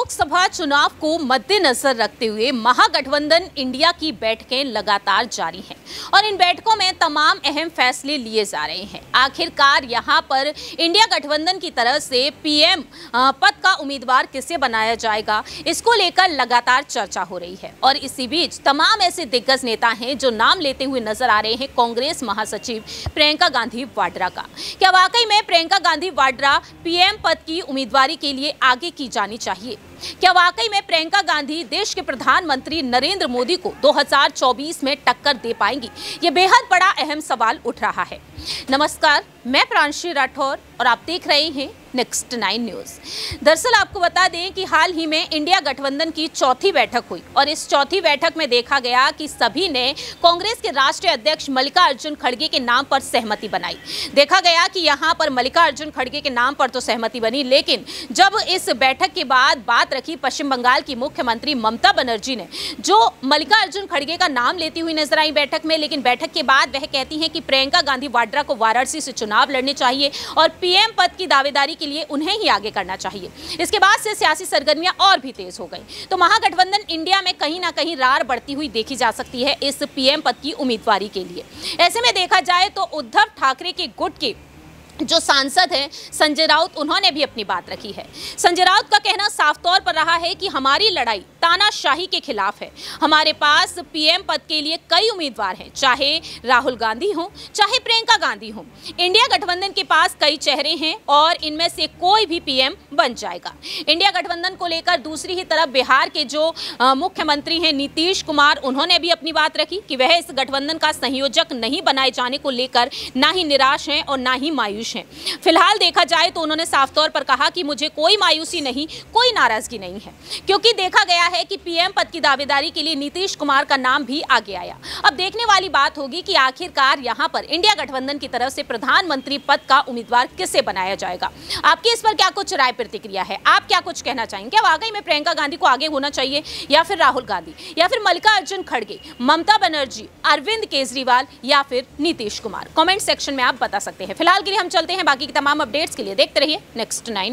लोकसभा चुनाव को मद्देनजर रखते हुए महागठबंधन इंडिया की बैठकें लगातार जारी हैं और इन बैठकों में तमाम अहम फैसले लिए जा रहे हैं। आखिरकार यहां पर इंडिया गठबंधन की तरफ से पीएम पद का उम्मीदवार किसे बनाया जाएगा, इसको लेकर लगातार चर्चा हो रही है। और इसी बीच तमाम ऐसे दिग्गज नेता हैं जो नाम लेते हुए नजर आ रहे हैं कांग्रेस महासचिव प्रियंका गांधी वाड्रा का। क्या वाकई में प्रियंका गांधी वाड्रा पीएम पद की उम्मीदवारी के लिए आगे की जानी चाहिए? क्या वाकई में प्रियंका गांधी देश के प्रधानमंत्री नरेंद्र मोदी को 2024 में टक्कर दे पाएंगी? ये बेहद बड़ा अहम सवाल उठ रहा है। नमस्कार, मैं प्रांशी राठौर और आप देख रहे हैं नेक्स्ट 9 न्यूज। दरअसल आपको बता दें कि हाल ही में इंडिया गठबंधन की चौथी बैठक हुई और इस चौथी बैठक में देखा गया कि सभी ने कांग्रेस के राष्ट्रीय अध्यक्ष मल्लिकार्जुन खड़गे के नाम पर सहमति बनाई। देखा गया कि यहां पर मल्लिकार्जुन खड़गे के नाम पर तो सहमति बनी, लेकिन जब इस बैठक के बाद बात रखी पश्चिम बंगाल की मुख्यमंत्री ममता बनर्जी ने, जो मल्लिकार्जुन खड़गे का नाम लेती हुई नजर आई बैठक में, लेकिन बैठक के बाद वह कहती हैं कि प्रियंका गांधी वाड्रा को वाराणसी से चुनाव लड़ने चाहिए और पीएम पद की दावेदारी के लिए उन्हें ही आगे करना चाहिए। इसके बाद से सियासी सरगर्मियां और भी तेज हो गई। तो महागठबंधन इंडिया में कहीं ना कहीं रार बढ़ती हुई देखी जा सकती है इस पीएम पद की उम्मीदवारी के लिए। ऐसे में देखा जाए तो उद्धव ठाकरे के गुट के जो सांसद हैं संजय राउत, उन्होंने भी अपनी बात रखी है। संजय राउत का कहना साफ तौर पर रहा है कि हमारी लड़ाई तानाशाही के खिलाफ है। हमारे पास पीएम पद के लिए कई उम्मीदवार हैं, चाहे राहुल गांधी हो, चाहे प्रियंका गांधी हो। इंडिया गठबंधन के पास कई चेहरे हैं और इनमें से कोई भी पीएम बन जाएगा। इंडिया गठबंधन को लेकर दूसरी ही तरफ बिहार के जो मुख्यमंत्री हैं नीतीश कुमार, उन्होंने भी अपनी बात रखी कि वह इस गठबंधन का संयोजक नहीं बनाए जाने को लेकर ना ही निराश हैं और ना ही मायूस हैं। फिलहाल देखा जाए तो उन्होंने साफ तौर पर कहा कि मुझे कोई मायूसी नहीं, कोई नाराजगी नहीं है, क्योंकि देखा गया है कि पीएम पद की दावेदारी के लिए नीतीश कुमार का नाम भी आगे आया। अब देखने वाली बात होगी कि आखिरकार यहां पर इंडिया गठबंधन की तरफ से प्रधानमंत्री पद का उम्मीदवार किसे बनाया जाएगा। आपकी इस पर क्या कुछ राय प्रतिक्रिया है? आप क्या कुछ कहना चाहेंगे? क्या वाकई में प्रियंका गांधी को आगे होना चाहिए, या फिर राहुल गांधी, या फिर मल्लिकार्जुन खड़गे, ममता बनर्जी, अरविंद केजरीवाल, या फिर नीतीश कुमार? कमेंट सेक्शन में आप बता सकते हैं। फिलहाल के लिए हम चलते हैं बाकी की तमाम अपडेट्स के लिए। देखते रहिए नेक्स्ट 9।